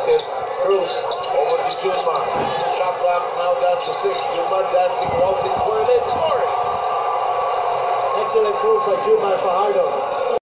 it. Cruz over to Junmar. Shot clock now down to 6. Junmar dancing, waltzing for a late scoring. Excellent move by Junmar Fajardo.